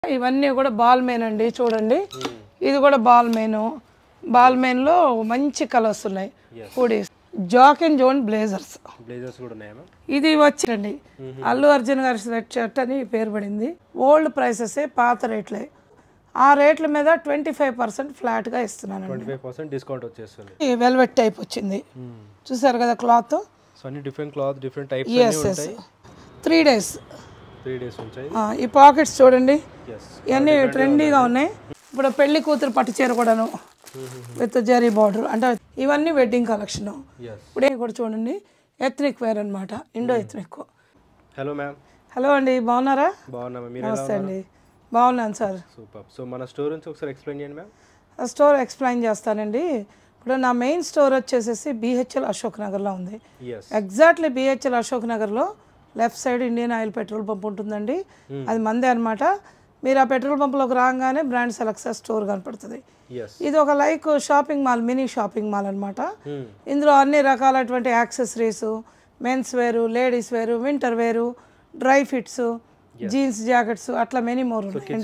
ఇవన్నీ కూడా ball main అండి చూడండి. ఇది కూడా బాల్ మెయిన్. బాల్ మెయిన్ లో మంచి కలర్స్ ఉన్నాయి. Hoodies, Jack and Jones blazers కూడా ఉన్నాయి. ఇది వచ్చండి అల్లు అర్జున్ గారి స్వెట్ షర్ట్ అని పేరు పడింది. ఓల్డ్ ప్రైసెస్, పాత రేట్లే. ఆ రేట్ల మీద 25% ఫ్లాట్ గా ఇస్తున్నాను. 25% డిస్కౌంట్ వచ్చేస్తుంది. వెల్వెట్ టైప్ వచ్చింది, చూసారు కదా క్లాత్. సో అన్ని డిఫరెంట్ క్లాత్, డిఫరెంట్ టైప్స్ ఉంటాయి. 3 days ఉంటాయి. ఈ పాకెట్స్ చూడండి, ఇవన్నీ ట్రెండీగా ఉన్నాయి. ఇప్పుడు పెళ్లి కూతురు పట్టు చీర కూడాను విత్ జరీ బార్డర్, అంటే ఇవన్నీ వెడ్డింగ్ కలెక్షన్. ఇప్పుడే కూడా చూడండి, ఎథ్నిక్ వేర్ అనమాట, Indo ethnic. Hello ma'am. Hello అండి, బాగున్నారా? నమస్తే అండి, బాగున్నాను సార్. సూపర్. సో మన స్టోర్ నుంచి ఒకసారి ఎక్స్ప్లెయిన్ చేయండి మ్యామ్. స్టోర్ ఎక్స్ప్లెయిన్ చేస్తానండి. ఇప్పుడు నా మెయిన్ స్టోర్ వచ్చేసేసి BHL అశోక్ నగర్లో ఉంది. ఎగ్జాక్ట్లీ BHL అశోక్ నగర్లో left side Indian Oil petrol pump ఉంటుందండి. అది మందే అనమాట. మీరు ఆ పెట్రోల్ పంప్లోకి రాగానే బ్రాండ్ సెలెక్సా స్టోర్ కనపడుతుంది. ఇది ఒక like shopping mall, mini shopping mall అనమాట. ఇందులో అన్ని రకాలటువంటి accessories, men's wear, ladies wear, winter wear, dry fits, jeans jackets, అట్లా మెనీ మోర్ ఉంటాయండి.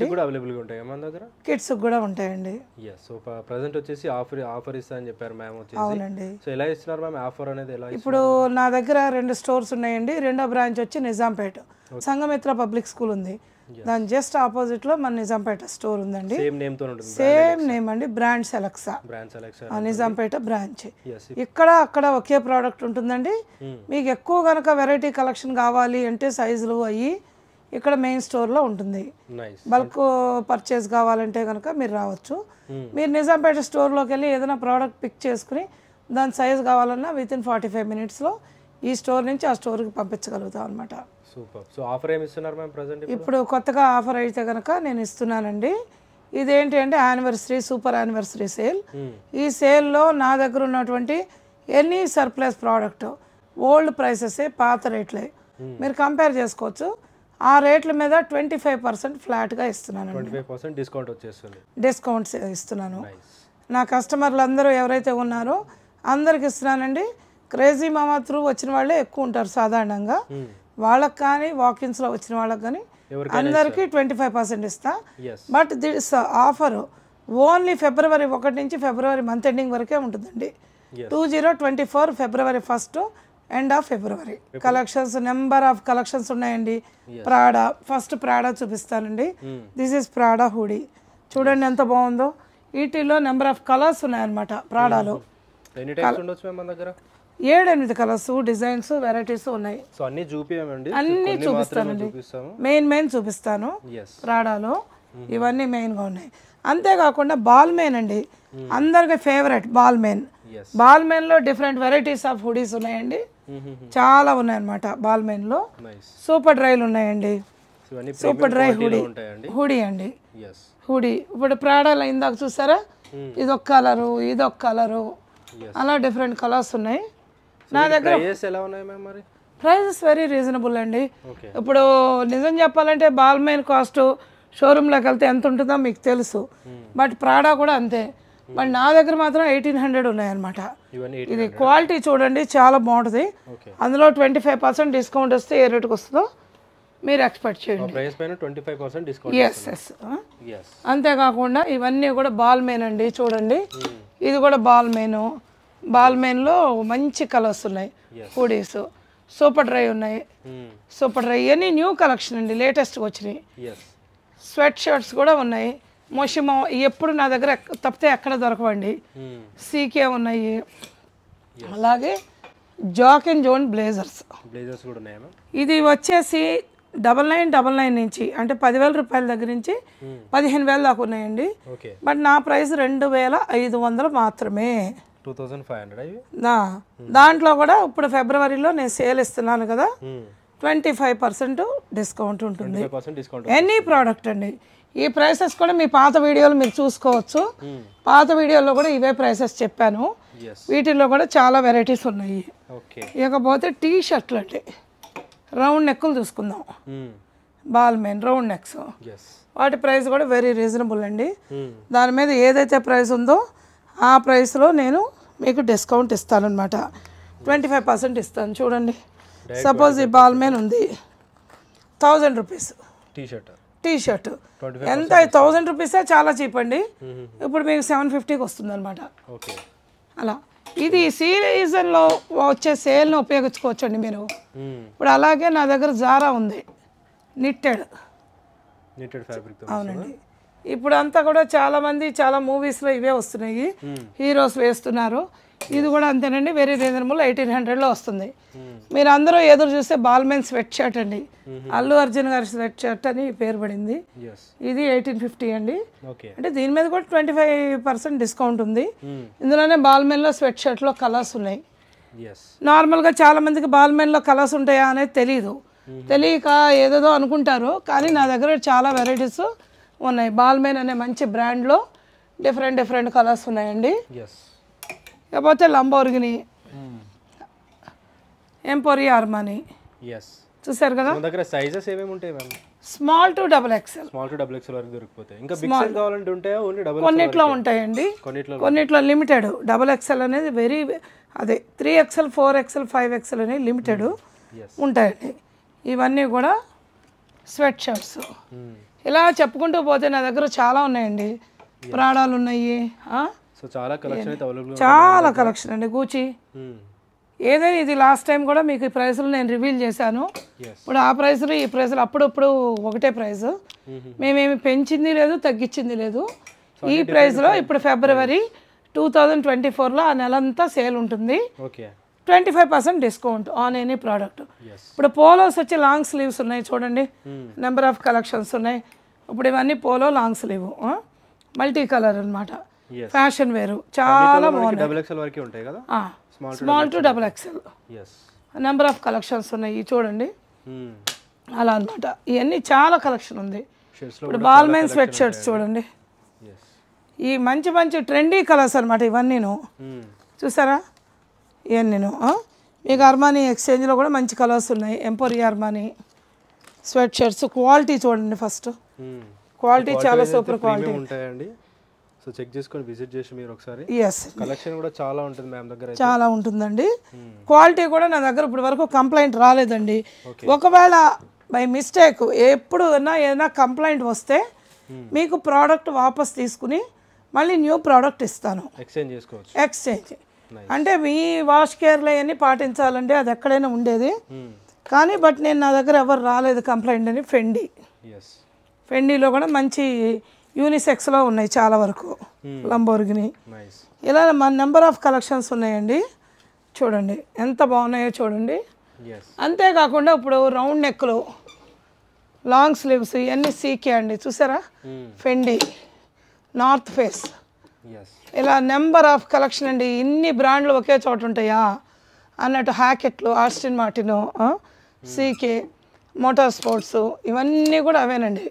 కిడ్స్ కూడా ఉంటాయండి. సో ప్రెజెంట్ వచ్చేసి ఆఫర్ ఇస్తా అని చెప్పారు మ్యామ్. అవునండి. సో ఎలా ఇస్తున్నారు మ్యామ్ ఆఫర్ అనేది? ఎలా ఇప్పుడు నా దగ్గర 2 స్టోర్స్ ఉన్నాయండి. రెండో బ్రాంచ్ వచ్చి నిజాంపేట సంఘమిత్ర పబ్లిక్ స్కూల్ ఉంది. దాని జస్ట్ ఆపోజిట్ లో మన నిజాంపేట స్టోర్ ఉందండి. సేమ్ నేమ్ అండి, బ్రాండ్ సెలెక్సా నిజాంపేట బ్రాంచ్. ఇక్కడ అక్కడ ఒకే ప్రోడక్ట్ ఉంటుందండి. మీకు ఎక్కువ కనుక వెరైటీ కలెక్షన్ కావాలి అంటే సైజులు అయ్యి ఇక్కడ మెయిన్ స్టోర్లో ఉంటుంది. బల్క్ పర్చేస్ కావాలంటే కనుక మీరు రావచ్చు. మీరు నిజాంపేట స్టోర్లోకి వెళ్ళి ఏదైనా ప్రోడక్ట్ పిక్ చేసుకుని దాని సైజు కావాలన్నా వితిన్ 45 minutesలో ఈ స్టోర్ నుంచి ఆ స్టోర్కి పంపించగలుగుతాం అనమాట. సో ఆఫర్ ఏమి ఇస్తున్నారు మ్యామ్ ప్రెజెంట్? ఇప్పుడు కొత్తగా ఆఫర్ అయితే కనుక నేను ఇస్తున్నానండి. ఇదేంటి అంటే యానివర్సరీ, సూపర్ యానివర్సరీ సేల్. ఈ సేల్లో నా దగ్గర ఉన్నటువంటి any surplus product old prices, పాత రేట్లే మీరు కంపేర్ చేసుకోవచ్చు. ఆ రేట్ల మీద 25% ఫ్లాట్గా ఇస్తున్నాను. 25% డిస్కౌంట్ వచ్చేస్తుంది. డిస్కౌంట్స్ ఇస్తున్నాను. నా కస్టమర్లు అందరూ ఎవరైతే ఉన్నారో అందరికి ఇస్తున్నానండి. క్రేజీ మామా త్రూ వచ్చిన వాళ్ళే ఎక్కువ ఉంటారు సాధారణంగా. వాళ్ళకి కానీ, వాకిన్స్లో వచ్చిన వాళ్ళకి కానీ అందరికీ 25% ఇస్తా. But this offer only February 1 నుంచి ఫిబ్రవరి మంత్ ఎండింగ్ వరకే ఉంటుందండి. 2024 February 1 end of February. Collections, number of collections ఉన్నాయండి. ప్రాడా, ఫస్ట్ ప్రాడా చూపిస్తానండి. దిస్ ఈస్ ప్రాడా హుడీ, చూడండి ఎంత బాగుందో. వీటిలో నెంబర్ ఆఫ్ కలర్స్ ఉన్నాయన్నమాట. ప్రాడాలో 7-8 కలర్స్, డిజైన్స్, వెరైటీస్ ఉన్నాయి. అన్ని చూపిస్తానండి. మెయిన్ చూపిస్తాను. ప్రాడాలో ఇవన్నీ మెయిన్గా ఉన్నాయి. అంతేకాకుండా బాల్ మెయిన్ అండి, అందరికి favourite Balmain. Balmain లో డిఫరెంట్ వెరైటీస్ ఆఫ్ హుడీస్ ఉన్నాయండి. చాలా ఉన్నాయన్నమాట. బాల్ మెయిన్ లో సూపర్ డ్రైలు ఉన్నాయండి. సూపర్ డ్రై హుడీ అండి. హుడీ ఇప్పుడు ప్రాడాలో ఇందాక చూసారా, ఇదొక కలరు, ఇదొక కలరు, అలా డిఫరెంట్ కలర్స్ ఉన్నాయి. నా దగ్గర ప్రైజెస్ వెరీ రీజనబుల్ అండి. ఇప్పుడు నిజం చెప్పాలంటే బాల్ మెయిన్ కాస్ట్ షోరూమ్లోకి వెళ్తే ఎంత ఉంటుందో మీకు తెలుసు. బట్ ప్రాడా కూడా అంతే. బట్ నా దగ్గర మాత్రం 1800 ఉన్నాయన్నమాట. ఇది క్వాలిటీ చూడండి, చాలా బాగుంటుంది. అందులో 25% డిస్కౌంట్ వస్తే ఏ రేటుకి వస్తుందో మీరు ఎక్స్పెక్ట్ చేయండి. ఎస్. అంతేకాకుండా ఇవన్నీ కూడా బాల్ మెయిన్ అండి చూడండి. ఇది కూడా బాల్ మెయిన్. బాల్ మెయిన్లో మంచి కలర్స్ ఉన్నాయి. హుడీస్, సూపర్ డ్రై ఉన్నాయి. సూపర్ డ్రై ఇవన్నీ న్యూ కలెక్షన్ అండి, లేటెస్ట్గా వచ్చినాయి. స్వెట్ షర్ట్స్ కూడా ఉన్నాయి. మోషిమో ఎప్పుడు నా దగ్గర తప్పితే ఎక్కడ దొరకవండి. సీకే ఉన్నాయి. అలాగే జాక్ అండ్ జోన్ బ్లేజర్స్ కూడా ఉన్నాయి. ఇది వచ్చేసి 9999 నుంచి, అంటే 10,000 రూపాయల దగ్గర నుంచి 15,000 దాకా ఉన్నాయండి. బట్ నా ప్రైస్ 2,500 మాత్రమే. 2500. దాంట్లో కూడా ఇప్పుడు ఫిబ్రవరిలో నేను సేల్ ఇస్తున్నాను కదా, 25% డిస్కౌంట్ ఉంటుంది. ఎనీ ప్రోడక్ట్ అండి. ఈ ప్రైసెస్ కూడా మీ పాత వీడియోలు మీరు చూసుకోవచ్చు. పాత వీడియోలో కూడా ఇవే ప్రైసెస్ చెప్పాను. వీటిల్లో కూడా చాలా వెరైటీస్ ఉన్నాయి. ఇకపోతే టీ షర్ట్లు అండి, రౌండ్ నెక్కులు చూసుకుందాం. బాల్ మెయిన్ రౌండ్ నెక్స్, వాటి ప్రైస్ కూడా వెరీ రీజనబుల్ అండి. దాని మీద ఏదైతే ప్రైస్ ఉందో ఆ ప్రైస్లో నేను మీకు డిస్కౌంట్ ఇస్తానన్నమాట. 25% ఇస్తాను. చూడండి, సపోజ్ ఈ బాల్ మెయిన్ ఉంది, 1000 రూపీస్. టీ షర్ట్ ఎంత 1000 రూపీసే, చాలా చీప్ అండి. ఇప్పుడు మీకు 750కి వస్తుంది అనమాట. అలా ఇది సీజన్లో వచ్చే సేల్ని ఉపయోగించుకోవచ్చండి మీరు. ఇప్పుడు అలాగే నా దగ్గర జారా ఉంది, నిట్టెడ్ ఫ్యాబ్రిక్. అవునండి, ఇప్పుడు అంతా కూడా చాలామంది చాలా మూవీస్లో ఇవే వస్తున్నాయి, హీరోస్ వేస్తున్నారు. ఇది కూడా అంతేనండి, వెరీ రీజనబుల్, 1800లో వస్తుంది. మీరు అందరూ ఎదురు చూస్తే బాల్మెన్ స్వెట్ షర్ట్ అండి, అల్లు అర్జున్ గారి స్వెట్ షర్ట్ అని పేరు పడింది. ఇది 1850 అండి. అంటే దీని మీద కూడా 25% డిస్కౌంట్ ఉంది. ఇందులోనే బాల్మెన్లో స్వెట్ షర్ట్లో కలర్స్ ఉన్నాయి. నార్మల్గా చాలా మందికి బాల్మెన్లో కలర్స్ ఉంటాయా అనేది తెలియదు, తెలియక ఏదేదో అనుకుంటారు. కానీ నా దగ్గర చాలా వెరైటీస్ ఉన్నాయి. బాల్మెన్ అనే మంచి బ్రాండ్లో డిఫరెంట్ కలర్స్ ఉన్నాయండి. లేకపోతే లంబోర్గిని, ఎంపోరియా అర్మానీ చూసారు కదా. సైజెస్ ఏమేమి ఉంటాయి ma'am? Small to double XL వరకు దొరికిపోతాయి. ఇంకా బిగ్ సైజ్ కావాలంటే ఉంటాయా? ఓన్లీ డబుల్ కొన్నిట్లో ఉంటాయండి, కొన్నిట్లో లిమిటెడ్. డబుల్ ఎక్సెల్ అనేది అదే 3XL 4XL 5XL అనేది లిమిటెడ్ ఉంటాయండి. ఇవన్నీ కూడా స్వెట్ షర్ట్స్. ఇలా చెప్పుకుంటూ పోతే నా దగ్గర చాలా ఉన్నాయండి. ప్రాడాలు ఉన్నాయి, చాలా కలెక్షన్ అండి. గూచి ఏదైనా ఇది లాస్ట్ టైం కూడా మీకు ఈ ప్రైస్లు నేను రివీల్ చేశాను. ఇప్పుడు ఆ ప్రైస్లు ఈ ప్రైస్లు అప్పుడప్పుడు ఒకటే ప్రైస్, మేమేమి పెంచింది లేదు తగ్గించింది లేదు. ఈ ప్రైస్లో ఇప్పుడు ఫిబ్రవరి 2024లో ఆ నెలంతా సేల్ ఉంటుంది. 25% డిస్కౌంట్ ఆన్ ఎనీ ప్రోడక్ట్. ఇప్పుడు పోలోస్ వచ్చి లాంగ్ స్లీవ్స్ ఉన్నాయి చూడండి, నెంబర్ ఆఫ్ కలెక్షన్స్ ఉన్నాయి. ఇప్పుడు ఇవన్నీ polo long sleeve, multi colour అనమాట, ఫ్యాషన్ వేరు, చాలా బాగున్నాయి. Small to double XL number of collections ఉన్నాయి చూడండి. అలా అనమాట, ఇవన్నీ చాలా కలెక్షన్ ఉంది. ఇప్పుడు బాల్మెన్ స్వెట్ షర్ట్స్ చూడండి, ఈ మంచి మంచి ట్రెండీ కలర్స్ అనమాట ఇవన్నీను. చూసారా ఇవన్నీను. మీకు అర్మానీ ఎక్స్చేంజ్లో కూడా మంచి కలర్స్ ఉన్నాయి. Emporio Armani sweatshirts quality చూడండి, ఫస్ట్ క్వాలిటీ చాలా సూపర్ క్వాలిటీ ఉంటాయండి. సో చెక్ చేసుకొని విజిట్ చేసి మీరు ఒకసారి. ఎస్, కలెక్షన్ కూడా చాలా ఉంటుంది మ్యామ్ దగ్గర, చాలా ఉంటుందండి. క్వాలిటీ కూడా నా దగ్గర ఇప్పటి వరకు కంప్లైంట్ రాలేదండి. ఒకవేళ బై మిస్టేక్ ఎప్పుడు ఏదైనా కంప్లైంట్ వస్తే మీకు ప్రోడక్ట్ వాపస్ తీసుకుని మళ్ళీ న్యూ ప్రోడక్ట్ ఇస్తాను. ఎక్స్చేంజ్ చేసుకోవచ్చు. ఎక్స్చేంజ్ అంటే మీ వాష్ కేర్లో అవన్నీ పాటించాలండి, అది ఎక్కడైనా ఉండేది. కానీ బట్ నేను నా దగ్గర ఎవరు రాలేదు కంప్లైంట్ అని. ఫెండీలో కూడా మంచి యూనిసెక్స్లో ఉన్నాయి చాలా వరకు, లంబోర్గిని. ఇలా మన నెంబర్ ఆఫ్ కలెక్షన్స్ ఉన్నాయండి. చూడండి ఎంత బాగున్నాయో చూడండి. అంతేకాకుండా ఇప్పుడు రౌండ్ నెక్లు, లాంగ్ స్లీవ్స్ ఇవన్నీ సీకే అండి. చూసారా, ఫెండీ, నార్త్ ఫేస్, ఇలా నెంబర్ ఆఫ్ కలెక్షన్ అండి. ఇన్ని బ్రాండ్లు ఒకే చోట ఉంటాయా అన్నట్టు. హ్యాకెట్లు, Aston Martin, CK, motor sports ఇవన్నీ కూడా అవేనండి.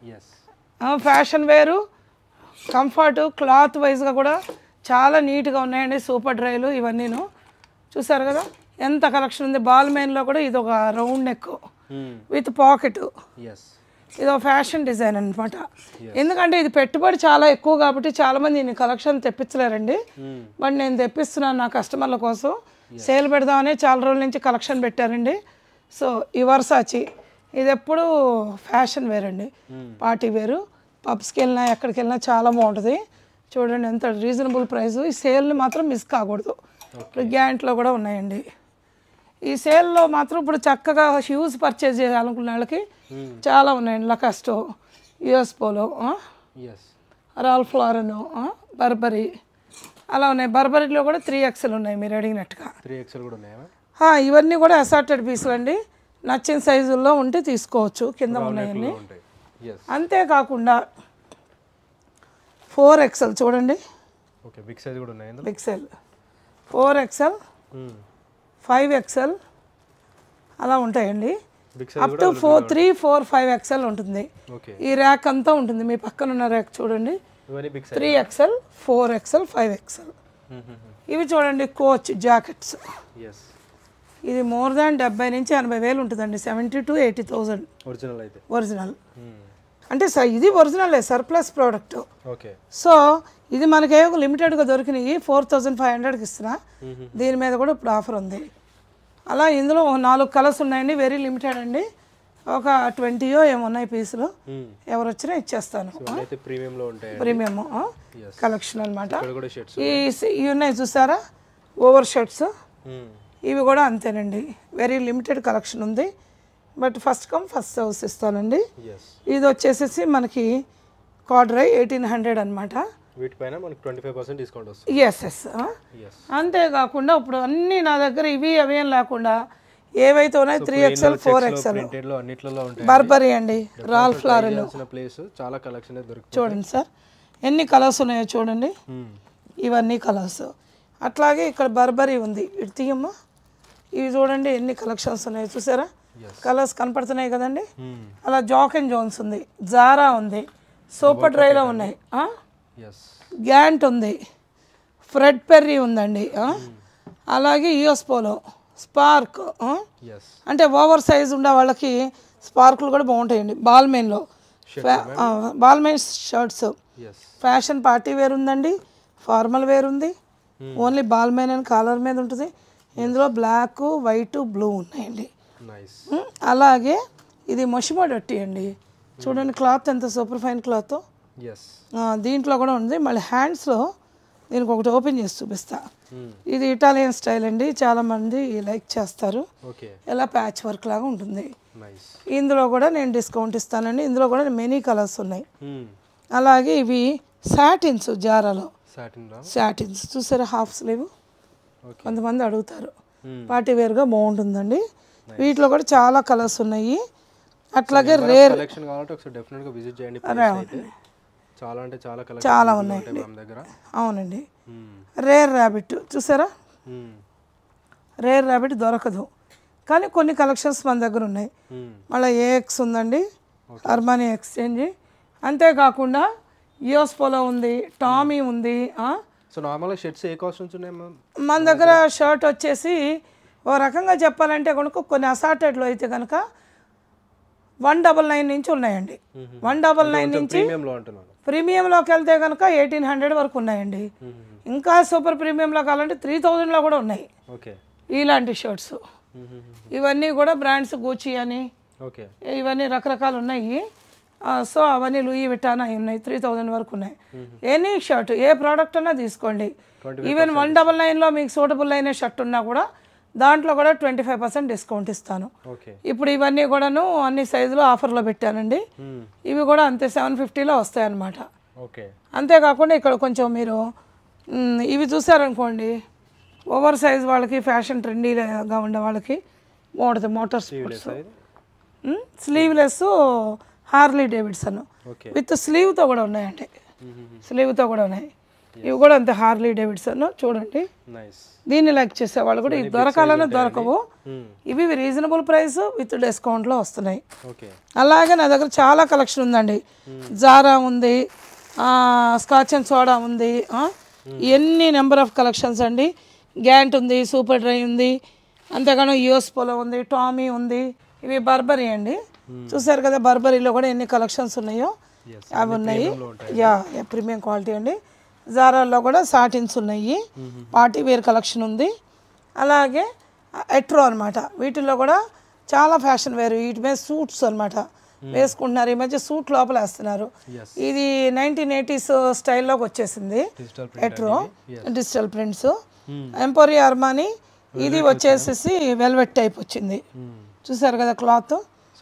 ఫ్యాషన్ వేరు, కంఫర్ట్, క్లాత్ వైజ్గా కూడా చాలా నీట్గా ఉన్నాయండి. సూపర్ డ్రైలు ఇవన్నీను. చూసారు కదా ఎంత కలెక్షన్ ఉంది. బాల్మెన్లో కూడా ఇది ఒక రౌండ్ నెక్ విత్ పాకెట్, ఇది ఒక ఫ్యాషన్ డిజైన్ అనమాట. ఎందుకంటే ఇది పెట్టుబడి చాలా ఎక్కువ కాబట్టి చాలామంది ఇన్ని కలెక్షన్ తెప్పించలేరండి. బట్ నేను తెప్పిస్తున్నాను నా కస్టమర్ల కోసం. సేల్ పెడదామని చాలా రోజుల నుంచి కలెక్షన్ పెట్టారండి. సో ఈ వర్సాచి ఇది ఎప్పుడు ఫ్యాషన్ వేర్ అండి, పార్టీ వేరు. పబ్స్కి వెళ్ళినా ఎక్కడికి వెళ్ళినా చాలా బాగుంటుంది. చూడండి ఎంత రీజనబుల్ ప్రైస్. ఈ సేల్ని మాత్రం మిస్ కాకూడదు. ఇప్పుడు గ్యాంట్లో కూడా ఉన్నాయండి. ఈ సేల్లో మాత్రం ఇప్పుడు చక్కగా షూస్ పర్చేజ్ చేయాలనుకున్న వాళ్ళకి చాలా ఉన్నాయండి. Lacoste, US Polo, Ralph Lauren, Burberry అలా ఉన్నాయి. బర్బరీలో కూడా 3XL ఉన్నాయి మీరు అడిగినట్టుగా. 3XL కూడా ఉన్నాయా? ఇవన్నీ కూడా అసార్టెడ్ పీసులు అండి. నచ్చిన సైజుల్లో ఉంటే తీసుకోవచ్చు. కింద ఉన్నాయన్నీ. అంతేకాకుండా 4XL చూడండి, బిగ్ సైజ్ కూడా ఉన్నాయి. బిగ్ సైజ్ 4XL 5XL అలా ఉంటాయండి. అప్ టు 3, 4, 5XL ఉంటుంది. ఈ ర్యాక్ అంతా ఉంటుంది. మీ పక్కన ఉన్న ర్యాక్ చూడండి, 3XL 4XL 5XL. ఇవి చూడండి కోచ్ జాకెట్స్. ఇది మోర్ దాన్ 70 నుంచి 80 వేలు ఉంటుందండి. 70 to 80,000 ఒరిజినల్. అంటే ఇది ఒరిజినల్ సర్ప్లస్ ప్రోడక్ట్. సో ఇది మనకేమో లిమిటెడ్గా దొరికినాయి. 4,500కి ఇస్తున్నా. దీని మీద కూడా ఇప్పుడు ఆఫర్ ఉంది. అలా ఇందులో 4 కలర్స్ ఉన్నాయండి. వెరీ లిమిటెడ్ అండి. ఒక 20 ఏమున్నాయి పీసులు, ఎవరు వచ్చినా ఇచ్చేస్తాను. ప్రీమియం కలెక్షన్ అనమాట. ఇవి ఉన్నాయి చూసారా ఓవర్ షర్ట్స్, ఇవి కూడా అంతేనండి. వెరీ లిమిటెడ్ కలెక్షన్ ఉంది, but first come first serves ఇస్తానండి. ఇది వచ్చేసేసి మనకి కార్డ్రై 1800 అనమాట. ఎస్. అంతేకాకుండా ఇప్పుడు అన్నీ నా దగ్గర ఇవి అవేం లేకుండా ఏవైతే ఉన్నాయి 3XL 4XL బర్బరీ అండి, రాల్ఫ్ లారెన్. చూడండి సార్ ఎన్ని కలర్స్ ఉన్నాయో చూడండి, ఇవన్నీ కలర్స్. అట్లాగే ఇక్కడ బర్బరీ ఉంది, ఇటు తీయమ్మా. ఇవి చూడండి ఎన్ని కలెక్షన్స్ ఉన్నాయో చూసారా, కలర్స్ కనపడుతున్నాయి కదండి. అలా జాక్ అండ్ జోన్స్ ఉంది, జారా ఉంది, సూపర్ డ్రైలో ఉన్నాయి, గ్యాంట్ ఉంది, ఫ్రెడ్ పెర్రీ ఉందండి, అలాగే యూఎస్ పోలో, స్పార్క్. అంటే ఓవర్ సైజ్ ఉండే వాళ్ళకి స్పార్కులు కూడా బాగుంటాయండి. బాల్మెయిన్లో Balmain shirts, fashion party wear ఉందండి, ఫార్మల్ వేర్ ఉంది, ఓన్లీ బాల్మెయిన్ అని కాలర్ మీద ఉంటుంది. ఇందులో బ్లాక్, వైట్, బ్లూ ఉన్నాయండి. అలాగే ఇది మొషిమోడట్టి అండి, చూడండి క్లాత్ ఎంత సూపర్ ఫైన్ క్లాత్. దీంట్లో కూడా ఉంది. మళ్ళీ హ్యాండ్స్లో దీనికి ఒకటి ఓపెన్ చేసి చూపిస్తా. ఇది ఇటాలియన్ స్టైల్ అండి, చాలా మంది లైక్ చేస్తారు. ఇలా ప్యాచ్ వర్క్ లాగా ఉంటుంది. ఇందులో కూడా నేను డిస్కౌంట్ ఇస్తానండి. ఇందులో కూడా మెనీ కలర్స్ ఉన్నాయి. అలాగే ఇవి సాటిన్స్, జారాలో సాటిన్స్ చూసారా, హాఫ్ స్లీవ్. కొంతమంది అడుగుతారు, పార్టీ వేర్గా బాగుంటుందండి. వీటిలో కూడా చాలా కలర్స్ ఉన్నాయి. అట్లాగే రేర్ చాలా ఉన్నాయండి. అవునండి. రేర్ ర్యాబిట్ చూసారా, రేర్ ర్యాబిట్ దొరకదు, కానీ కొన్ని కలెక్షన్స్ మన దగ్గర ఉన్నాయి. మళ్ళీ ఏఎక్స్ ఉందండి, అర్మానీ ఎక్స్చేంజ్. అంతేకాకుండా యూఎస్ పోలో ఉంది, టామీ ఉంది. మన దగ్గర షర్ట్ వచ్చేసి ఓ రకంగా చెప్పాలంటే కనుక కొన్ని అసార్టెడ్లో అయితే కనుక 199 నుంచి ఉన్నాయండి. 199 నుంచి ప్రీమియంలోకి వెళ్తే కనుక 1800 వరకు ఉన్నాయండి. ఇంకా సూపర్ ప్రీమియంలో కావాలంటే 3000లో కూడా ఉన్నాయి ఇలాంటి షర్ట్స్. ఇవన్నీ కూడా బ్రాండ్స్, గూచి అని ఇవన్నీ రకరకాలు ఉన్నాయి. సో అవన్నీ లూయి విటాన్ అవి ఉన్నాయి, 3000 వరకు ఉన్నాయి. ఎనీ షర్ట్ ఏ ప్రోడక్ట్ అన్నా తీసుకోండి. ఈవెన్ 199లో మీకు సూటబుల్ అయిన షర్ట్ ఉన్నా కూడా దాంట్లో కూడా 25% డిస్కౌంట్ ఇస్తాను. ఇప్పుడు ఇవన్నీ కూడాను అన్ని సైజులో ఆఫర్లో పెట్టానండి. ఇవి కూడా అంతే 750లో వస్తాయి అన్నమాట. అంతేకాకుండా ఇక్కడ కొంచెం మీరు ఇవి చూసారనుకోండి, ఓవర్ సైజ్ వాళ్ళకి, ఫ్యాషన్ ట్రెండీగా ఉండే వాళ్ళకి బాగుంటుంది. Motor sports sleeveless Harley Davidson with స్లీవ్తో కూడా ఉన్నాయండి, స్లీవ్తో కూడా ఉన్నాయి. ఇవి కూడా అంతే హార్లీ డేవిడ్సన్. చూడండి దీన్ని లైక్ చేసే వాళ్ళు కూడా ఇది దొరకాలని దొరకవు. ఇవి రీజనబుల్ ప్రైస్ విత్ డిస్కౌంట్లో వస్తున్నాయి. అలాగే నా దగ్గర చాలా కలెక్షన్ ఉందండి. జారా ఉంది, స్కాచ్ అండ్ సోడా ఉంది, ఎన్ని నెంబర్ ఆఫ్ కలెక్షన్స్ అండి. గ్యాంట్ ఉంది, సూపర్ డ్రై ఉంది, అంతేగాను యూఎస్ పోలో ఉంది, టామీ ఉంది. ఇవి బర్బరీ అండి, చూసారు కదా బర్బరీలో కూడా ఎన్ని కలెక్షన్స్ ఉన్నాయో అవి ఉన్నాయి. ప్రీమియం క్వాలిటీ అండి. జారాల్లో కూడా సాటిన్స్ ఉన్నాయి, పార్టీ వేర్ కలెక్షన్ ఉంది. అలాగే ఎట్రో అనమాట, వీటిల్లో కూడా చాలా ఫ్యాషన్ వేర్. వీటి మీద సూట్స్ అనమాట వేసుకుంటున్నారు. ఈ మధ్య సూట్ లోపల వేస్తున్నారు. ఇది 1980s స్టైల్లోకి వచ్చేసింది. Etro digital prints. Emporio Armani ఇది వచ్చేసేసి వెల్వెట్ టైప్ వచ్చింది, చూసారు కదా cloth.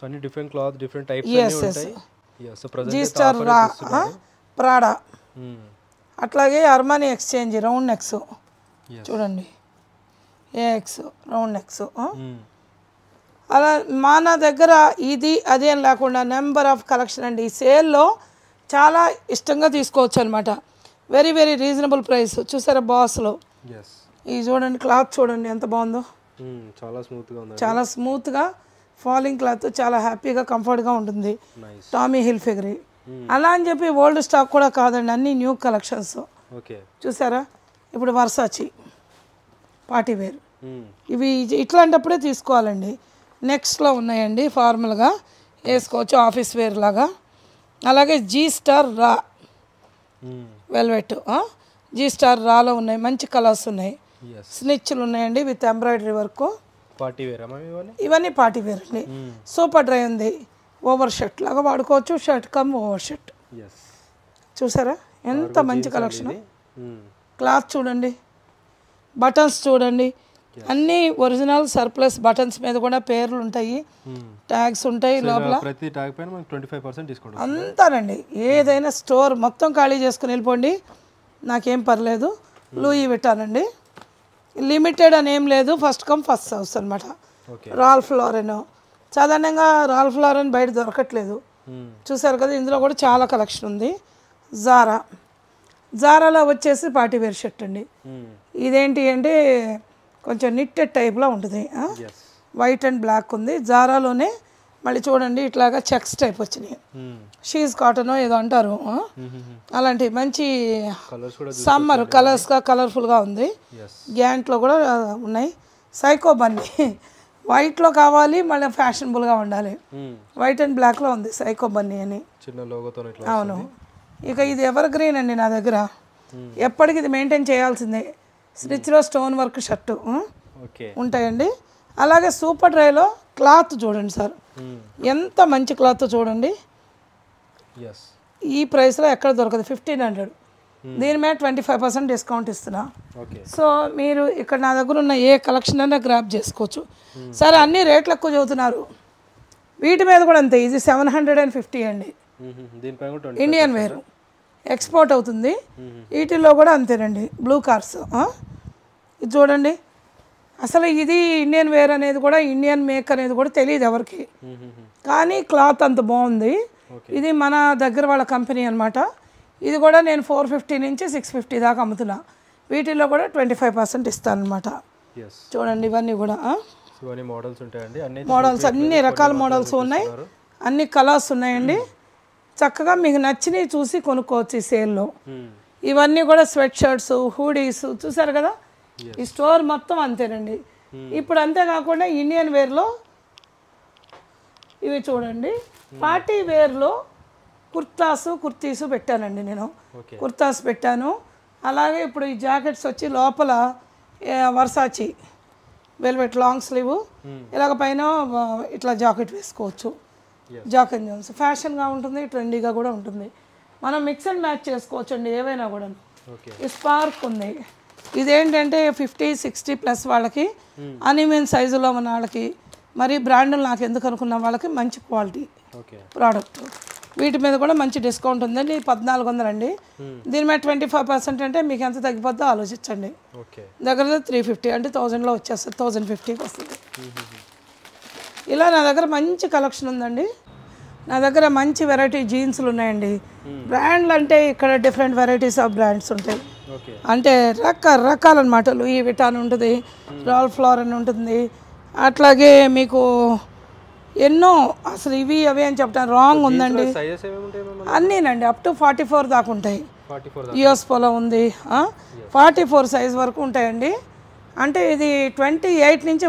G star raw, Prada. అట్లాగే అర్మానీ ఎక్స్చేంజ్ రౌండ్ నెక్స్ చూడండి, ఏఎక్స్ రౌండ్ నెక్స్. అలా మన దగ్గర ఇది అదేం లేకుండా నెంబర్ ఆఫ్ కలెక్షన్ అండి. ఈ సేల్లో చాలా ఇష్టంగా తీసుకోవచ్చు అనమాట. Very very reasonable price. చూసారా బాస్లో ఇది చూడండి, క్లాత్ చూడండి ఎంత బాగుందో, చాలా స్మూత్గా ఫాలింగ్ క్లాత్, చాలా హ్యాపీగా కంఫర్ట్గా ఉంటుంది. టామీ హిల్ఫిగరీ అలా అని చెప్పి ఓల్డ్ స్టాక్ కూడా కాదండి, అన్ని న్యూ కలెక్షన్స్. చూసారా ఇప్పుడు వర్సాచి పార్టీ వేర్, ఇవి ఇట్లాంటప్పుడే తీసుకోవాలండి. నెక్స్ట్లో ఉన్నాయండి, ఫార్మల్గా వేసుకోవచ్చు ఆఫీస్ వేర్ లాగా. అలాగే G star raw velvet, G star రాలో ఉన్నాయి, మంచి కలర్స్ ఉన్నాయి. స్నిచ్లు ఉన్నాయండి విత్ ఎంబ్రాయిడరీ వర్క్. పార్టీ వేరా మ్యామ్ ఇవన్నీ? ఇవన్నీ పార్టీ వేర్ అండి. సూపర్ డ్రై ఉంది, ఓవర్ షర్ట్ లాగా వాడుకోవచ్చు, షర్ట్ కమ్ ఓవర్ షర్ట్. చూసారా ఎంత మంచి కలెక్షన్. క్లాత్ చూడండి, బటన్స్ చూడండి, అన్నీ ఒరిజినల్ సర్ప్లస్ బటన్స్ మీద కూడా పేర్లు ఉంటాయి, ట్యాగ్స్ ఉంటాయి లోపల. ప్రతి ట్యాగ్ పైన మనకు 25% డిస్కౌంట్ అంతానండి. ఏదైనా స్టోర్ మొత్తం ఖాళీ చేసుకుని వెళ్ళిపోండి, నాకేం పర్లేదు. లూయి విట్టానండి, లిమిటెడ్ అని ఏం లేదు, ఫస్ట్ కమ్ ఫస్ట్ హౌస్ అనమాట. రాల్ఫ్ లారెన్, సాధారణంగా రాల్ఫ్ లారెన్ బయట దొరకట్లేదు, చూసారు కదా. ఇందులో కూడా చాలా కలెక్షన్ ఉంది. జారాలో వచ్చేసి పార్టీ వేర్ షర్ట్ అండి. ఇదేంటి అంటే కొంచెం నిట్టెడ్ టైప్లో ఉంటుంది, వైట్ అండ్ బ్లాక్ ఉంది. జారాలోనే మళ్ళీ చూడండి ఇట్లాగా చెక్స్ టైప్ వచ్చినాయి, షీజ్ కాటన్ ఏదో అంటారు, అలాంటి మంచి సమ్మర్ కలర్స్గా కలర్ఫుల్గా ఉంది. గ్యాంట్లో కూడా ఉన్నాయి. సైకో బన్నీ వైట్లో కావాలి, మళ్ళీ ఫ్యాషనబుల్గా ఉండాలి. వైట్ అండ్ బ్లాక్లో ఉంది సైకో బన్నీ అని. అవును. ఇక ఇది ఎవర్ గ్రీన్ అండి నా దగ్గర, ఎప్పటికి ఇది మెయింటైన్ చేయాల్సిందే. స్టిచ్లో స్టోన్ వర్క్ షర్టు ఉంటాయండి. అలాగే సూపర్ డ్రైలో క్లాత్ చూడండి సార్, ఎంత మంచి క్లాత్ చూడండి. ఈ ప్రైస్లో ఎక్కడ దొరకదు, 1500. దీని మీద 25% డిస్కౌంట్ ఇస్తున్నా. సో మీరు ఇక్కడ నా దగ్గర ఉన్న ఏ కలెక్షన్ అయినా గ్రాప్ చేసుకోవచ్చు. సరే అన్ని రేట్లు ఎక్కువ చదువుతున్నారు, వీటి మీద కూడా అంతే. ఇది 750 అండి, ఇండియన్ వేరు, ఎక్స్పోర్ట్ అవుతుంది. వీటిల్లో కూడా అంతేనండి. బ్లూ కార్స్ ఇది చూడండి, అసలు ఇది ఇండియన్ వేర్ అనేది కూడా, ఇండియన్ మేక్ అనేది కూడా తెలియదు ఎవరికి, కానీ క్లాత్ అంత బాగుంది. ఇది మన దగ్గర వాళ్ళ కంపెనీ అనమాట. ఇది కూడా నేను 450 నుంచి 650 దాకా అమ్ముతున్నా. వీటిల్లో కూడా 25% ఇస్తాను అనమాట. చూడండి ఇవన్నీ కూడా మోడల్స్, అన్ని రకాల మోడల్స్ ఉన్నాయి, అన్ని కలర్స్ ఉన్నాయండి. చక్కగా మీకు నచ్చినవి చూసి కొనుక్కోవచ్చు ఈ సేల్లో. ఇవన్నీ కూడా స్వెట్ షర్ట్స్, హూడీస్, చూసారు కదా. ఈ స్టోర్ మొత్తం అంతేనండి. ఇప్పుడు అంతేకాకుండా ఇండియన్ వేర్లో ఇవి చూడండి, పార్టీ వేర్లో కుర్తీసు పెట్టానండి నేను. కుర్తాస్ పెట్టాను. అలాగే ఇప్పుడు ఈ జాకెట్స్ వచ్చి లోపల వర్సాచి వెల్వెట్ లాంగ్ స్లీవ్, ఇలాగ పైన ఇట్లా జాకెట్ వేసుకోవచ్చు. జాక్ అండ్ జోన్స్ ఫ్యాషన్గా ఉంటుంది, ట్రెండీగా కూడా ఉంటుంది. మనం మిక్స్ అండ్ మ్యాచ్ చేసుకోవచ్చు అండి ఏవైనా కూడా. ఈ స్పార్క్ ఉంది, ఇదేంటంటే 50-60+ వాళ్ళకి, అనిమేన్ సైజులో ఉన్న వాళ్ళకి, మరి బ్రాండ్లు నాకు ఎందుకు అనుకున్న వాళ్ళకి మంచి క్వాలిటీ ప్రోడక్ట్. వీటి మీద కూడా మంచి డిస్కౌంట్ ఉందండి. 1400 అండి. దీని మీద 25% అంటే మీకు ఎంత తగ్గిపోద్దో ఆలోచించండి. దగ్గర 350 అంటే 1000లో వచ్చేస్తుంది, 1050కి వస్తుంది. ఇలా నా దగ్గర మంచి కలెక్షన్ ఉందండి. నా దగ్గర మంచి వెరైటీ జీన్స్లు ఉన్నాయండి. బ్రాండ్లు అంటే ఇక్కడ డిఫరెంట్ వెరైటీస్ ఆఫ్ బ్రాండ్స్ ఉంటాయి, అంటే రకరకాలన్నమాట. లూయి విటాన్ ఉంటుంది, రాల్ఫ్ లారెన్ ఉంటుంది, అట్లాగే మీకు ఎన్నో, అసలు ఇవి అవి అని చెప్తాను రాంగ్ ఉందండి. అన్నీనండి అప్ టు 44 దాకా ఉంటాయి. యుఎస్ పోలో ఉంది, 44 సైజ్ వరకు ఉంటాయండి. అంటే ఇది 28 నుంచి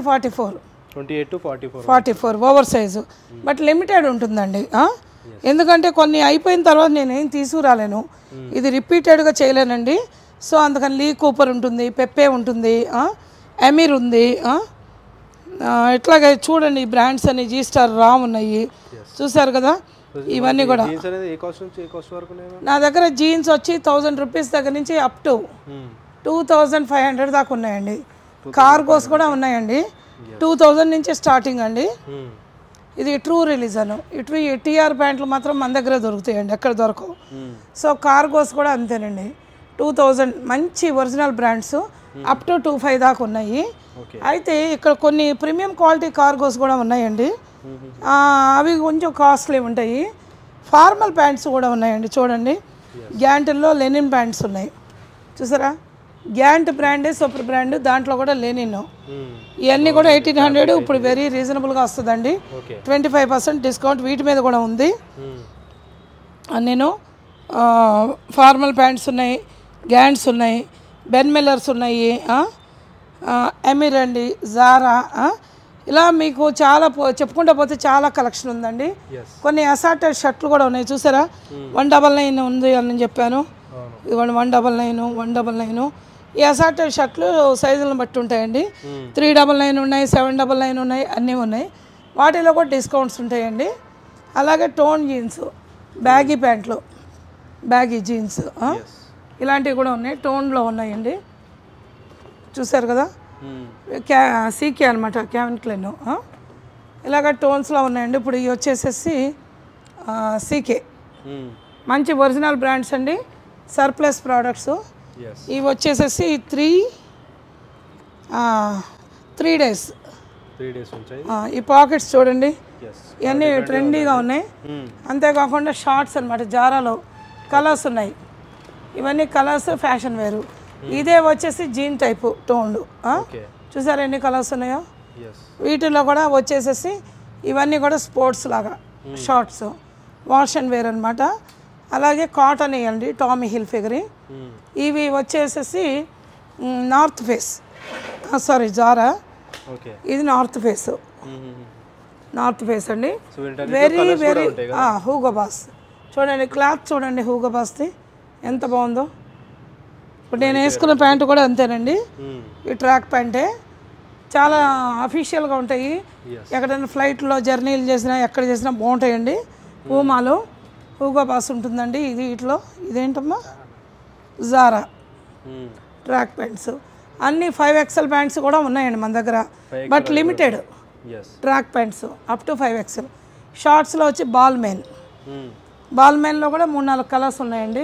44 ఓవర్ సైజు, బట్ లిమిటెడ్ ఉంటుందండి. ఎందుకంటే కొన్ని అయిపోయిన తర్వాత నేనేం తీసుకురాలేను, ఇది రిపీటెడ్గా చేయలేనండి. సో అందుకని లీ కూపర్ ఉంటుంది, పెప్పే ఉంటుంది, ఎమీర్ ఉంది. ఇట్లాగే చూడండి ఈ బ్రాండ్స్ అన్ని జీ స్టార్, రామ్ ఉన్నాయి, చూసారు కదా. ఇవన్నీ కూడా నా దగ్గర జీన్స్ వచ్చి 1000 రూపీస్ దగ్గర నుంచి అప్ టు 2500 దాకా ఉన్నాయండి. కార్గోస్ కూడా ఉన్నాయండి, 2000 నుంచి స్టార్టింగ్ అండి. ఇది ట్రూ రిలీజన్. ఇటు టీఆర్ ప్యాంట్లు మాత్రం మన దగ్గర దొరుకుతాయండి, ఎక్కడ దొరకవు. సో కార్గోస్ కూడా అంతేనండి, 2000 మంచి ఒరిజినల్ బ్రాండ్స్ అప్ టు 25 దాకా ఉన్నాయి. అయితే ఇక్కడ కొన్ని ప్రీమియం క్వాలిటీ కార్గోస్ కూడా ఉన్నాయండి, అవి కొంచెం కాస్ట్లీ ఉంటాయి. ఫార్మల్ ప్యాంట్స్ కూడా ఉన్నాయండి, చూడండి. గ్యాంటిల్లో లెనిన్ ప్యాంట్స్ ఉన్నాయి, చూసారా. గ్యాంట్ బ్రాండే సూపర్ బ్రాండ్, దాంట్లో కూడా లెనిన్. ఇవన్నీ కూడా 1800, ఇప్పుడు వెరీ రీజనబుల్గా వస్తుందండి. 25% డిస్కౌంట్ వీటి మీద కూడా ఉంది. నేను ఫార్మల్ ప్యాంట్స్ ఉన్నాయి, గ్యాంట్స్ ఉన్నాయి, బెన్ మిల్లర్స్ ఉన్నాయి, ఎమిర్ అండి, జారా, ఇలా మీకు చాలా చెప్పుకుంటూ పోతే చాలా కలెక్షన్ ఉందండి. కొన్ని అసార్టెడ్ షర్ట్లు కూడా ఉన్నాయి, చూసారా. 199 ఉంది అని చెప్పాను, ఇదిగోండి 199, ఈ అసార్టెడ్ షర్ట్లు సైజులను బట్టి ఉంటాయండి. 399 ఉన్నాయి, 799 ఉన్నాయి, అన్నీ ఉన్నాయి. వాటిలో కూడా డిస్కౌంట్స్ ఉంటాయండి. అలాగే టోన్ జీన్స్, బ్యాగీ ప్యాంట్లు, బ్యాగీ జీన్స్ ఇలాంటివి కూడా ఉన్నాయి. టోన్లో ఉన్నాయండి, చూసారు కదా. సీకే అనమాట, క్యావిన్ క్లైన్. ఇలాగ టోన్స్లో ఉన్నాయండి. ఇప్పుడు ఇవి వచ్చేసేసి సీకే, మంచి ఒరిజినల్ బ్రాండ్స్ అండి, సర్ప్లస్ ప్రోడక్ట్స్. ఇవి వచ్చేసేసి 3 డేస్. ఈ పాకెట్స్ చూడండి, ఇవన్నీ ట్రెండీగా ఉన్నాయి. అంతేకాకుండా షార్ట్స్ అనమాట, జారాలో కలర్స్ ఉన్నాయి. ఇవన్నీ కలర్స్ ఫ్యాషన్ వేరు. ఇదే వచ్చేసి జీన్ టైపు టోన్లు. చూసారా ఎన్ని కలర్స్ ఉన్నాయో. వీటిలో కూడా వచ్చేసేసి ఇవన్నీ కూడా స్పోర్ట్స్ లాగా షార్ట్స్, వాష్ అండ్ వేర్ అనమాట. అలాగే కాటన్ ఇవ్వండి, టామీ హిల్ ఫిగర్. ఇవి వచ్చేసేసి నార్త్ ఫేస్, సారీ జారా, ఇది నార్త్ ఫేస్. నార్త్ ఫేస్ అండి, వెరీ వెరీ హూగో బాస్. చూడండి క్లాత్ చూడండి, హూగో బాస్ది ఎంత బాగుందో. ఇప్పుడు నేను వేసుకున్న ప్యాంటు కూడా అంతేనండి, ఈ ట్రాక్ ప్యాంటే. చాలా అఫీషియల్గా ఉంటాయి. ఎక్కడైనా ఫ్లైట్లో జర్నీలు చేసినా ఎక్కడ చేసినా బాగుంటాయండి. పూమాలో హూగో బాస్ ఉంటుందండి. ఇది వీటిలో ఇదేంటమ్మా, జారా ట్రాక్ ప్యాంట్స్. అన్నీ 5XL ప్యాంట్స్ కూడా ఉన్నాయండి మన దగ్గర, but limited. Track pants up to 5XL. షార్ట్స్లో వచ్చి బాల్ మెయిన్లో కూడా 3-4 కలర్స్ ఉన్నాయండి.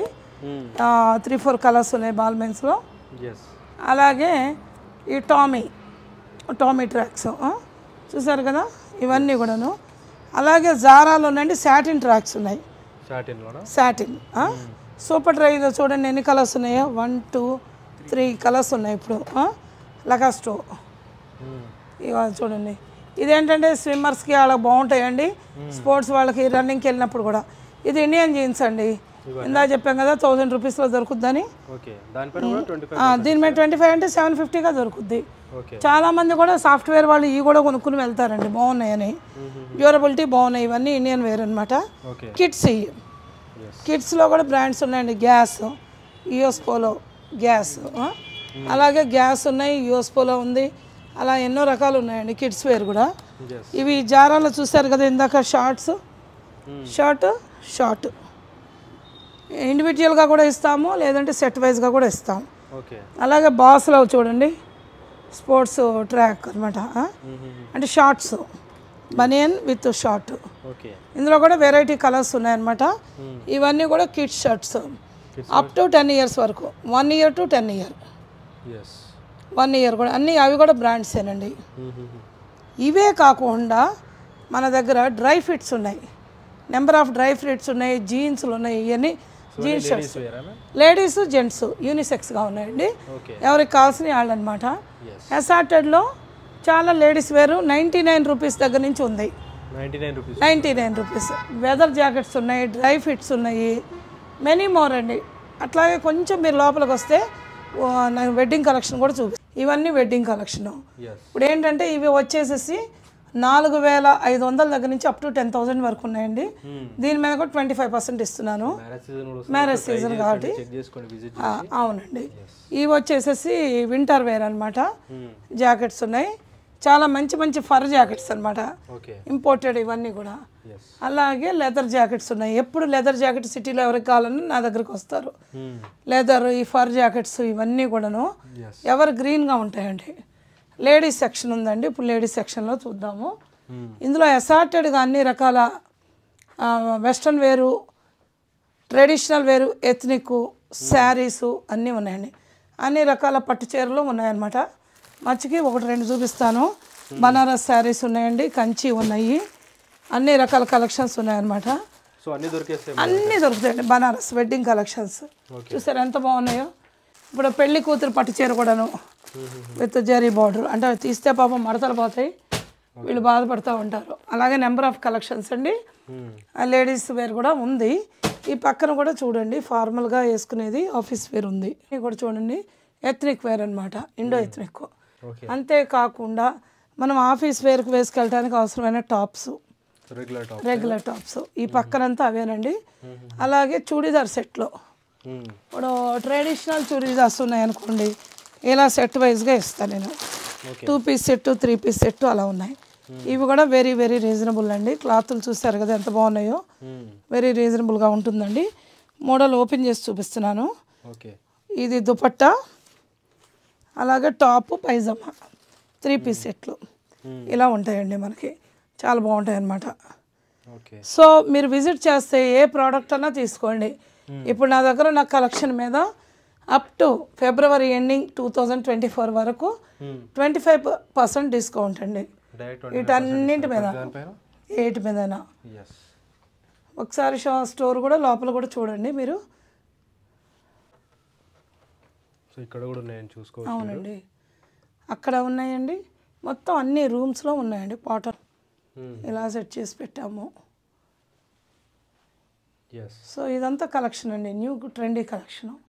3-4 కలర్స్ ఉన్నాయి బాల్ మెయిన్స్లో. అలాగే ఈ టామీ ట్రాక్స్ చూసారు కదా, ఇవన్నీ కూడాను. అలాగే జారాలో ఉన్నాయండి సాటిన్ ట్రాక్స్ ఉన్నాయి. సాటిన్ సూపర్ డ్రైలో చూడండి ఎన్ని కలర్స్ ఉన్నాయో, 1, 2, 3 కలర్స్ ఉన్నాయి ఇప్పుడు. లకాస్టో ఇవాళ చూడండి. ఇదేంటంటే స్విమ్మర్స్కి వాళ్ళకి బాగుంటాయండి, స్పోర్ట్స్ వాళ్ళకి రన్నింగ్కి వెళ్ళినప్పుడు కూడా. ఇది ఇండియన్ జీన్స్ అండి, ఇందా చెప్పాం కదా 1000 రూపీస్లో దొరుకుద్దని. దీని మీద 25 అంటే 750గా దొరుకుద్ది. చాలామంది కూడా సాఫ్ట్వేర్ వాళ్ళు ఇవి కూడా కొనుక్కుని వెళ్తారండి, బాగున్నాయని. డ్యూరబిలిటీ బాగున్నాయి. ఇవన్నీ ఇండియన్ వేర్ అనమాట. కిడ్స్, కిడ్స్లో కూడా బ్రాండ్స్ ఉన్నాయండి. గ్యాస్, యూఎస్ పోలో గ్యాస్, అలాగే గ్యాస్ ఉన్నాయి, యూఎస్ పోలో ఉంది. అలా ఎన్నో రకాలు ఉన్నాయండి కిడ్స్ వేర్ కూడా. ఇవి జారాలో చూసారు కదా ఇందాక, షార్ట్ ఇండివిజువల్గా కూడా ఇస్తాము, లేదంటే సెట్ వైజ్గా కూడా ఇస్తాము. అలాగే బాస్లో చూడండి స్పోర్ట్స్ ట్రాక్ అనమాట, అంటే షార్ట్స్, బనియన్ విత్ షార్ట్. ఇందులో కూడా వెరైటీ కలర్స్ ఉన్నాయన్నమాట. ఇవన్నీ కూడా kids shirts up to 10 years వరకు, 1 ఇయర్ టు 10 ఇయర్, 1 ఇయర్ కూడా. అన్నీ అవి కూడా బ్రాండ్సేనండి. ఇవే కాకుండా మన దగ్గర డ్రై ఫిట్స్ ఉన్నాయి, నెంబర్ ఆఫ్ డ్రై ఫిట్స్ ఉన్నాయి, జీన్స్లు ఉన్నాయి. ఇవన్నీ జీన్స్ షర్ట్స్, లేడీస్ జెంట్స్ యూనిసెక్స్గా ఉన్నాయండి, ఎవరికి కావాల్సిన వాళ్ళు అనమాట. అసార్టెడ్లో చాలా లేడీస్ వేరు 99 రూపీస్ దగ్గర నుంచి ఉంది. 99 రూపీస్. వెదర్ జాకెట్స్ ఉన్నాయి, డ్రై ఫిట్స్ ఉన్నాయి, మెనీ మోర్ అండి. అట్లాగే కొంచెం మీరు లోపలికి వస్తే వెడ్డింగ్ కలెక్షన్ కూడా ఇవన్నీ వెడ్డింగ్ కలెక్షన్. ఇప్పుడు ఏంటంటే ఇవి వచ్చేసేసి 4500 దగ్గర నుంచి అప్ టు 10,000 వరకు ఉన్నాయండి. దీని మీద కూడా 25% ఇస్తున్నాను, మ్యారేజ్ సీజన్ కాబట్టి. అవునండి. ఇవి వచ్చేసేసి వింటర్ వేర్ అనమాట. జాకెట్స్ ఉన్నాయి, చాలా మంచి మంచి ఫర్ జాకెట్స్ అనమాట, ఇంపోర్టెడ్ ఇవన్నీ కూడా. అలాగే లెదర్ జాకెట్స్ ఉన్నాయి. ఎప్పుడు లెదర్ జాకెట్ సిటీలో ఎవరికి కావాలన్నా నా దగ్గరికి వస్తారు. లెదర్, ఈ ఫర్ జాకెట్స్ ఇవన్నీ కూడాను ఎవరు గ్రీన్గా ఉంటాయండి. లేడీస్ సెక్షన్ ఉందండి, ఇప్పుడు లేడీస్ సెక్షన్లో చూద్దాము. ఇందులో అసార్టెడ్గా అన్ని రకాల వెస్ట్రన్ వేరు, ట్రెడిషనల్ వేరు, ఎథ్నిక్ శారీసు అన్నీ ఉన్నాయండి. అన్ని రకాల పట్టు చీరలు ఉన్నాయన్నమాట. మచ్చికి 1-2 చూపిస్తాను. బనారస్ శారీస్ ఉన్నాయండి, కంచి ఉన్నాయి, అన్ని రకాల కలెక్షన్స్ ఉన్నాయన్నమాట. అన్నీ దొరుకుతాయండి బనారస్ వెడ్డింగ్ కలెక్షన్స్. చూసారు ఎంత బాగున్నాయో. ఇప్పుడు పెళ్లి కూతురు పట్టు చీర కూడాను విత్ జరీ బార్డర్, అంటే తీస్తే పాపం మడతలు పోతాయి, వీళ్ళు బాధపడుతూ ఉంటారు. అలాగే నెంబర్ ఆఫ్ కలెక్షన్స్ అండి. లేడీస్ వేర్ కూడా ఉంది. ఈ పక్కన కూడా చూడండి ఫార్మల్గా వేసుకునేది ఆఫీస్ వేర్ ఉంది. ఇది కూడా చూడండి ఎథ్నిక్ వేర్ అనమాట, ఇండో ఎథ్నిక్. అంతేకాకుండా మనం ఆఫీస్ వేర్కి వేసుకెళ్ళడానికి అవసరమైన టాప్స్, రెగ్యులర్ టాప్స్ ఈ పక్కనంతా అవేనండి. అలాగే చూడీదార్ సెట్లో ఇప్పుడు ట్రెడిషనల్ చూడీదార్స్ ఉన్నాయనుకోండి, ఇలా సెట్ వైజ్గా ఇస్తాను నేను. 2 పీస్ సెట్ 3 పీస్ సెట్ అలా ఉన్నాయి. ఇవి కూడా వెరీ వెరీ రీజనబుల్ అండి. క్లాతులు చూస్తారు కదా ఎంత బాగున్నాయో, వెరీ రీజనబుల్గా ఉంటుందండి. మోడల్ ఓపెన్ చేసి చూపిస్తున్నాను. ఇది దుపట్టా, అలాగే టాప్ పైజామా 3 పీస్ సెట్లు ఇలా ఉంటాయండి. మనకి చాలా బాగుంటాయి అన్నమాట. సో మీరు విజిట్ చేస్తే ఏ ప్రోడక్ట్ అన్నా తీసుకోండి. ఇప్పుడు నా దగ్గర నా కలెక్షన్ మీద అప్ టు ఫిబ్రవరి ఎండింగ్ 2024 వరకు 25% డిస్కౌంట్ అండి. వీటన్నింటి మీద ఏటి మీదైనా. ఒకసారి స్టోర్ కూడా లోపల కూడా చూడండి మీరు. ఇక్కడ కూడా ఉన్నాయండి, చూసుకోవచ్చు. అవునండి, అక్కడ ఉన్నాయండి. మొత్తం అన్ని రూమ్స్లో ఉన్నాయండి. కాటన్ ఇలా సెట్ చేసి పెట్టాము. సో ఇదంతా కలెక్షన్ అండి, న్యూ ట్రెండీ కలెక్షన్.